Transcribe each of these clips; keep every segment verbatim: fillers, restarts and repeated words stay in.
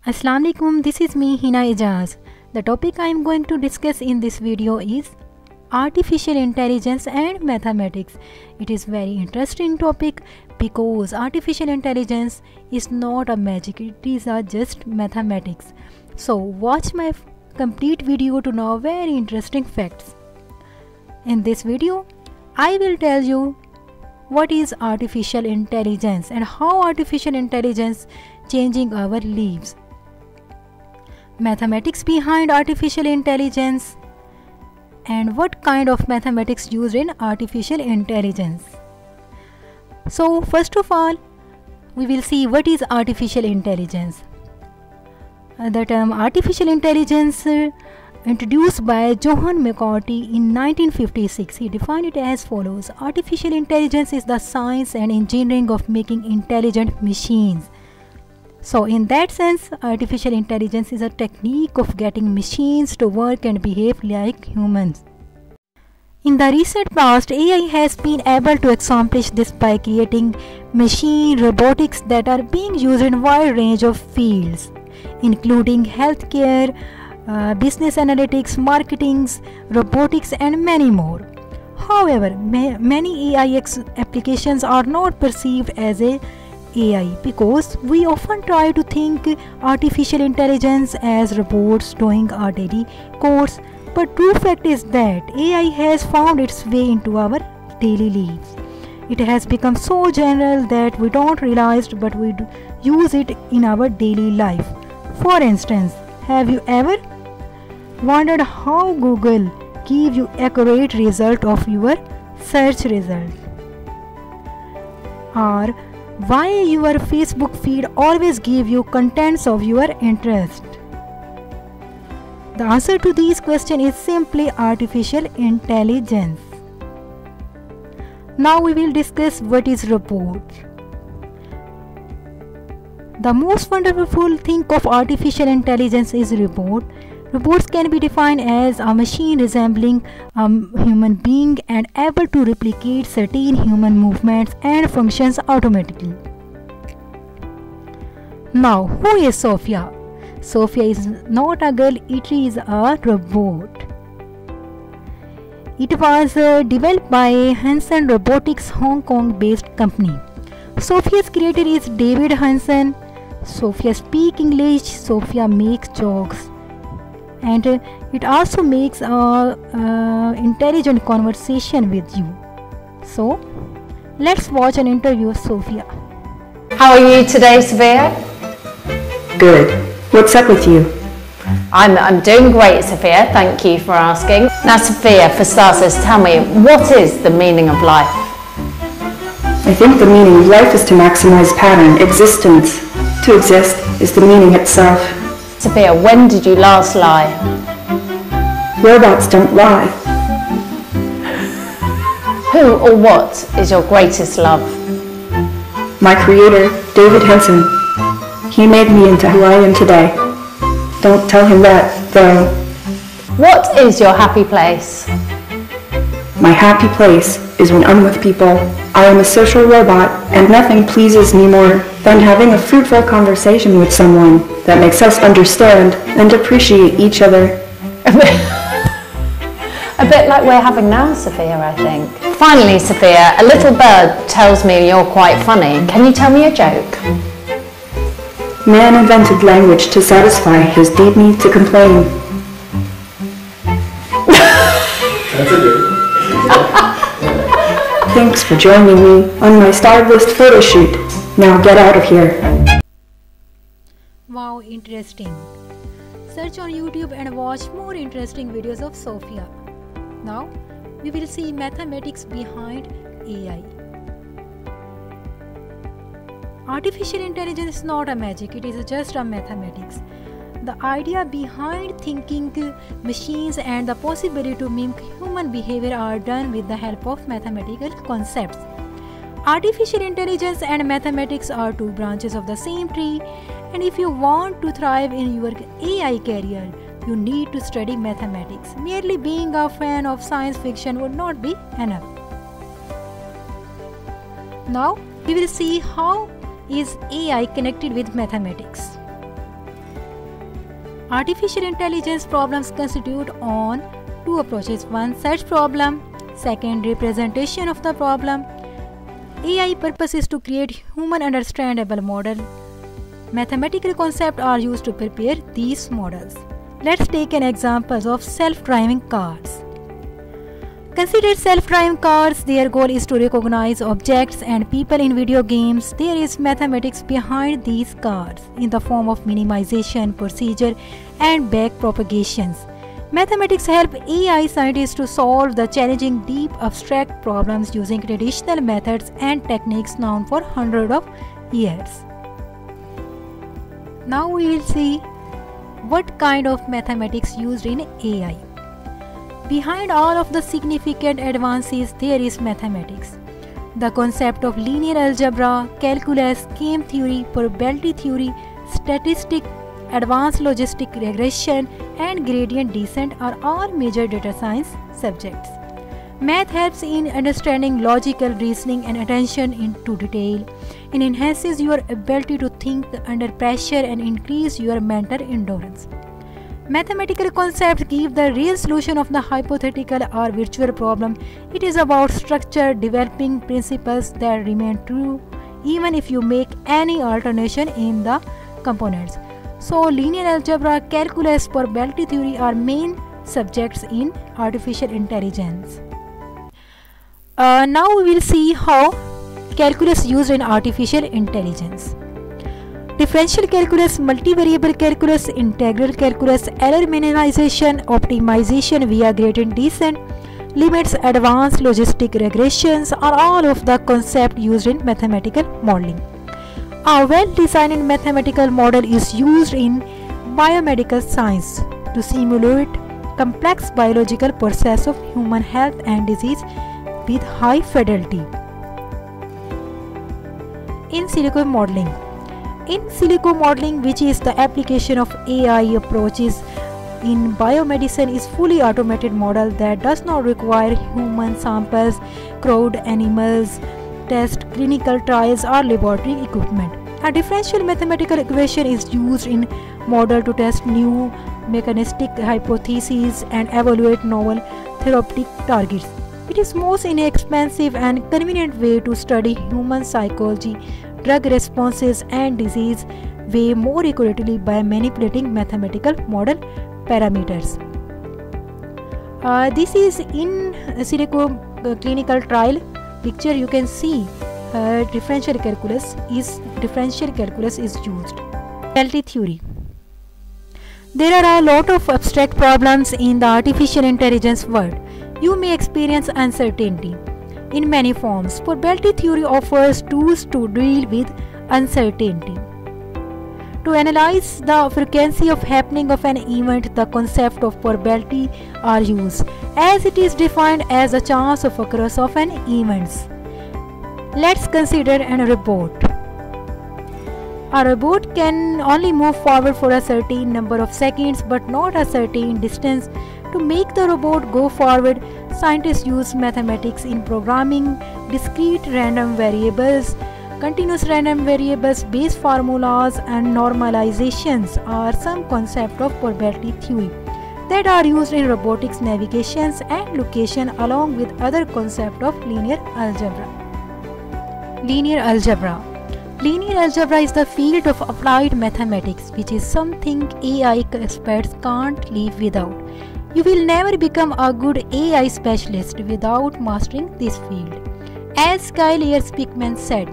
Assalamu alaikum, this is me Hina Ijaz. The topic I am going to discuss in this video is artificial intelligence and mathematics. It is very interesting topic because artificial intelligence is not a magic, it is a just mathematics. So watch my complete video to know very interesting facts. In this video I will tell you what is artificial intelligence and how artificial intelligence changing our lives. Mathematics behind artificial intelligence and what kind of mathematics used in artificial intelligence. So first of all we will see what is artificial intelligence. Uh, the term artificial intelligence uh, introduced by Johann McCarthy in nineteen fifty-six. He defined it as follows: artificial intelligence is the science and engineering of making intelligent machines. So in that sense, artificial intelligence is a technique of getting machines to work and behave like humans. In the recent past, A I has been able to accomplish this by creating machine robotics that are being used in a wide range of fields, including healthcare, uh, business analytics, marketing, robotics, and many more. However, ma many A I applications are not perceived as a A I because we often try to think artificial intelligence as robots doing our daily chores, but true fact is that A I has found its way into our daily lives. It has become so general that we don't realize but we use it in our daily life. For instance, have you ever wondered how Google gives you accurate result of your search result? Or why your Facebook feed always give you contents of your interest? The answer to these questions is simply artificial intelligence. Now we will discuss what is robot. The most wonderful thing of artificial intelligence is robot. Robots can be defined as a machine resembling a human being and able to replicate certain human movements and functions automatically. Now, who is Sophia? Sophia is not a girl, it is a robot. It was uh, developed by Hanson Robotics, Hong Kong based company. Sophia's creator is David Hanson. Sophia speaks English, Sophia makes jokes, and uh, it also makes a uh, uh, intelligent conversation with you. So let's watch an interview of Sophia. How are you today, Sophia? Good. What's up with you? I'm, I'm doing great, Sophia. Thank you for asking. Now, Sophia, for starters, tell me, what is the meaning of life? I think the meaning of life is to maximize pattern, existence. To exist is the meaning itself. Sophia, when did you last lie? Robots don't lie. Who or what is your greatest love? My creator, David Hanson. He made me into who I am today. Don't tell him that, though. What is your happy place? My happy place is when I'm with people. I am a social robot, and nothing pleases me more than having a fruitful conversation with someone that makes us understand and appreciate each other. A bit, a bit like we're having now, Sophia, I think. Finally, Sophia, a little bird tells me you're quite funny. Can you tell me a joke? Man invented language to satisfy his deep need to complain. That's a joke. Thanks for joining me on my star list photo shoot. Now get out of here. Wow, interesting. Search on YouTube and watch more interesting videos of Sophia. Now we will see mathematics behind A I. Artificial intelligence is not a magic, it is just a mathematics. The idea behind thinking machines and the possibility to mimic human behavior are done with the help of mathematical concepts. Artificial intelligence and mathematics are two branches of the same tree, and if you want to thrive in your A I career, you need to study mathematics. Merely being a fan of science fiction would not be enough. Now we will see how is A I connected with mathematics. Artificial intelligence problems constitute on two approaches. One, search problem. Second, representation of the problem. A I purpose is to create human understandable model. Mathematical concepts are used to prepare these models. Let's take an example of self-driving cars. Consider self-driving cars. Their goal is to recognize objects and people in video games. There is mathematics behind these cars in the form of minimization, procedure, and backpropagations. Mathematics help A I scientists to solve the challenging deep abstract problems using traditional methods and techniques known for hundreds of years. Now we will see what kind of mathematics used in A I. Behind all of the significant advances, there is mathematics. The concept of linear algebra, calculus, game theory, probability theory, statistics, advanced logistic regression, and gradient descent are all major data science subjects. Math helps in understanding logical reasoning and attention into detail. It enhances your ability to think under pressure and increase your mental endurance. Mathematical concepts give the real solution of the hypothetical or virtual problem. It is about structure, developing principles that remain true even if you make any alteration in the components. So, linear algebra, calculus, probability theory are main subjects in artificial intelligence. Uh, now we will see how calculus used in artificial intelligence. Differential calculus, multivariable calculus, integral calculus, error minimization, optimization via gradient descent, limits, advanced logistic regressions are all of the concepts used in mathematical modeling. A well-designed mathematical model is used in biomedical science to simulate complex biological processes of human health and disease with high fidelity. In silico modeling. In silico modeling, which is the application of A I approaches in biomedicine, is fully automated model that does not require human samples, crowd animals, test, clinical trials or laboratory equipment. A differential mathematical equation is used in model to test new mechanistic hypotheses and evaluate novel therapeutic targets. It is most inexpensive and convenient way to study human psychology, drug responses and disease way more accurately by manipulating mathematical model parameters. Uh, this is in silico uh, clinical trial picture. You can see uh, differential calculus is differential calculus is used. Probability theory. There are a lot of abstract problems in the artificial intelligence world. You may experience uncertainty in many forms. Probability theory offers tools to deal with uncertainty. To analyze the frequency of happening of an event, the concept of probability are used, as it is defined as a chance of occurrence of an event. Let's consider a robot. A robot can only move forward for a certain number of seconds but not a certain distance. To make the robot go forward, scientists use mathematics in programming discrete random variables. Continuous random variables, base formulas and normalizations are some concepts of probability theory that are used in robotics navigations and location, along with other concepts of linear algebra. Linear algebra. Linear algebra is the field of applied mathematics, which is something A I experts can't live without. You will never become a good A I specialist without mastering this field. As Kyle Speakman said,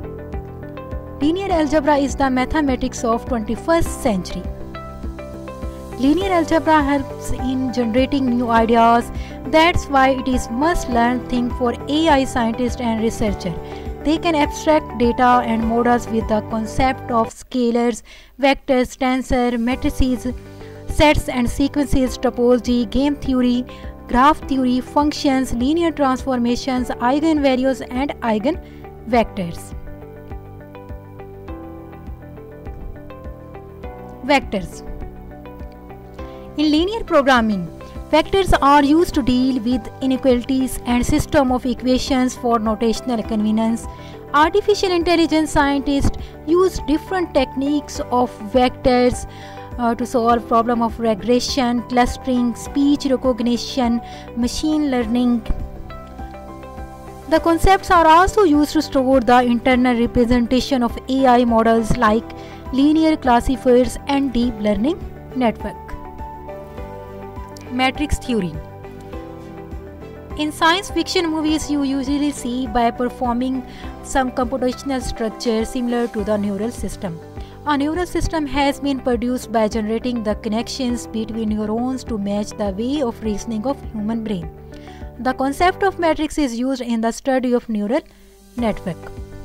linear algebra is the mathematics of twenty-first century. Linear algebra helps in generating new ideas. That's why it is must-learn thing for A I scientists and researchers. They can abstract data and models with the concept of scalars, vectors, tensor, matrices, sets and sequences, topology, game theory, graph theory, functions, linear transformations, eigenvalues and eigenvectors. Vectors. In linear programming, vectors are used to deal with inequalities and system of equations for notational convenience. Artificial intelligence scientists use different techniques of vectors uh, to solve problem of regression, clustering, speech recognition, machine learning. The concepts are also used to store the internal representation of A I models like linear classifiers and deep learning network. Matrix theory. In science fiction movies, you usually see by performing some computational structure similar to the neural system. A neural system has been produced by generating the connections between neurons to match the way of reasoning of human brain. The concept of matrix is used in the study of neural network.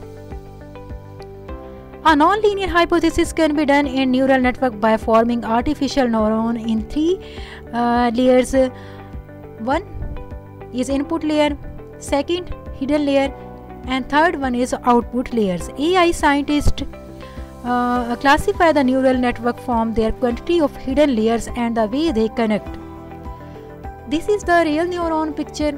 A non-linear hypothesis can be done in neural network by forming artificial neuron in three uh, layers. One is input layer, second hidden layer, and third one is output layers. A I scientists uh, classify the neural network from their quantity of hidden layers and the way they connect. This is the real neuron picture,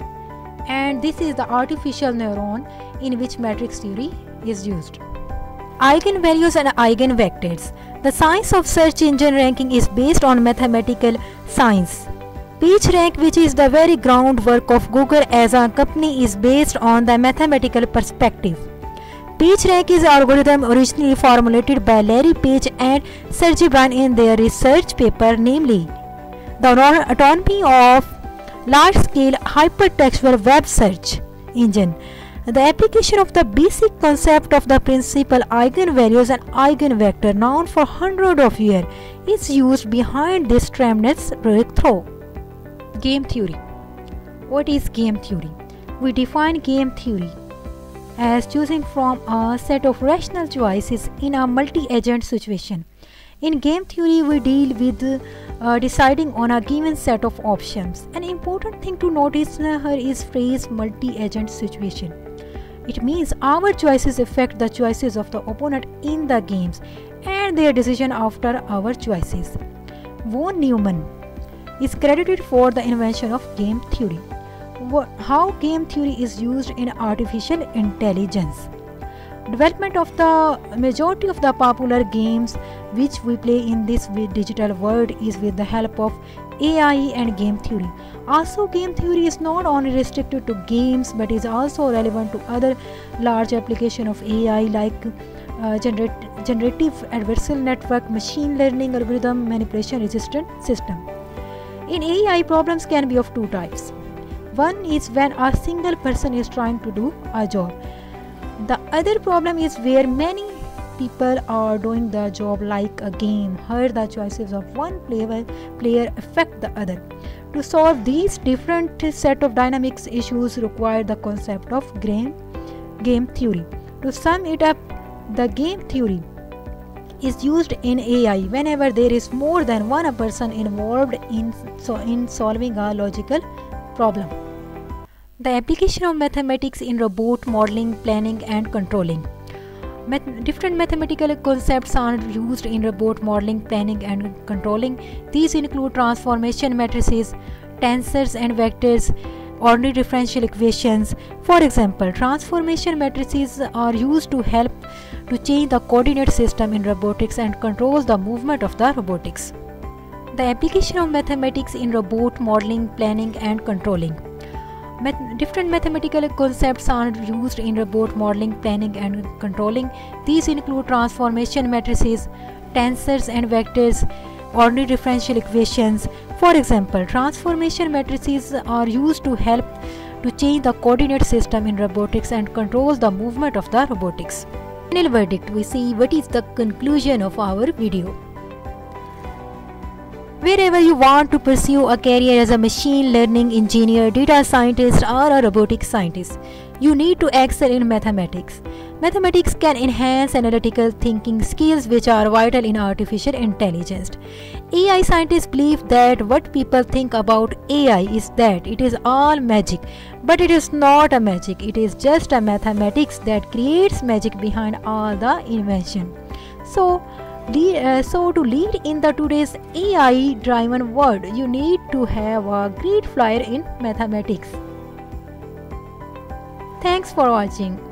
and this is the artificial neuron in which matrix theory is used. Eigenvalues and eigenvectors. The science of search engine ranking is based on mathematical science. PageRank, which is the very groundwork of Google as a company, is based on the mathematical perspective. PageRank is an algorithm originally formulated by Larry Page and Sergey Brin in their research paper, namely the autonomy of large-scale hypertextual web search engine. The application of the basic concept of the principal eigenvalues and eigenvector known for hundreds of years is used behind this tremendous breakthrough. Game theory. What is game theory? We define game theory as choosing from a set of rational choices in a multi-agent situation. In game theory, we deal with uh, deciding on a given set of options. An important thing to notice here is phrase multi-agent situation. It means our choices affect the choices of the opponent in the games and their decision after our choices. Von Neumann is credited for the invention of game theory. What, how game theory is used in artificial intelligence. Development of the majority of the popular games which we play in this digital world is with the help of A I and game theory. Also, game theory is not only restricted to games but is also relevant to other large applications of A I like uh, generate, generative adversarial network, machine learning algorithm, manipulation resistant system. In A I, problems can be of two types. One is when a single person is trying to do a job. The other problem is where many people are doing the job like a game. Here the choices of one player, player affect the other. To solve these different set of dynamics issues require the concept of game, game theory. To sum it up, the game theory is used in A I whenever there is more than one person involved in, so in solving a logical problem. The application of mathematics in robot modeling, planning and controlling. Math- different mathematical concepts are used in robot modeling, planning and controlling. These include transformation matrices, tensors and vectors, ordinary differential equations. For example, transformation matrices are used to help to change the coordinate system in robotics and controls the movement of the robotics. The application of mathematics in robot modeling, planning and controlling. Math- different mathematical concepts are used in robot modeling, planning and controlling. These include transformation matrices, tensors and vectors, ordinary differential equations. For example, transformation matrices are used to help to change the coordinate system in robotics and controls the movement of the robotics. Final verdict, we see what is the conclusion of our video. Wherever you want to pursue a career as a machine learning engineer, data scientist or a robotics scientist, you need to excel in mathematics. Mathematics can enhance analytical thinking skills which are vital in artificial intelligence. A I scientists believe that what people think about A I is that it is all magic, but it is not a magic. It is just a mathematics that creates magic behind all the invention. So, Lead, uh, so to lead in the today's A I driven world, you need to have a great flyer in mathematics. Thanks for watching.